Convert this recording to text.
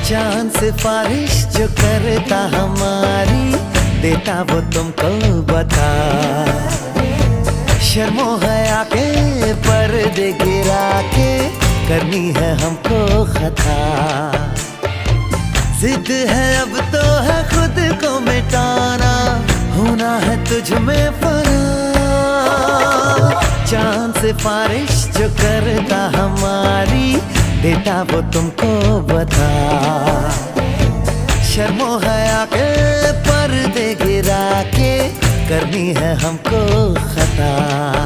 चांद सिफारिश जो करता हमारी, देता वो तुमको बता। शर्मो हया के पर्दे गिरा के करनी है हमको खता। जिद है अब तो है खुद को मिटाना, होना है तुझ में फना। चांद सिफारिश जो करता हमारी, देता वो तुमको बता। शर्मो हया के पर्दे गिरा के करनी है हमको खता।